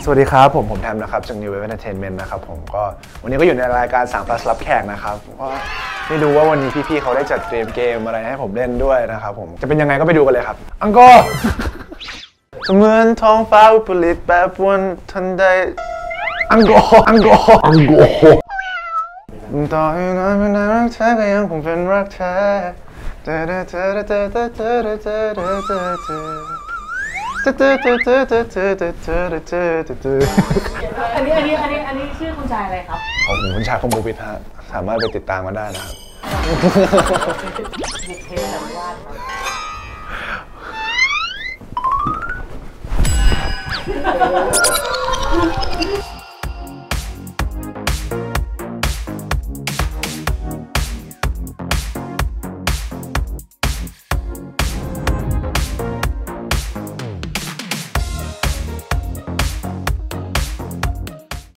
วัสดีครับผมแทมนะครับจาก New Wave Entertainment นะครับผมก็วันนี้ก็อยู่ในรายการ3 plus รับแขกนะครับก็ไม่รู้ว่าวันนี้พี่ๆเขาได้จัดเตรียมเกมอะไรให้ผมเล่นด้วยนะครับผมจะเป็นยังไงก็ไปดูกันเลยครับอังกอร์เหมือนท้องฟ้าวิปริตแปรปรวนทันใดอังกอร์ต่อให้นานไม่นานรักแท้ก็ยังคงเป็นรักแท้อันนี้ชื่อคุณชายอะไรครับผมคุณชายคอมบูบิทฮะสามารถไปติดตามกันได้นะครับบุกเพลสัมวาส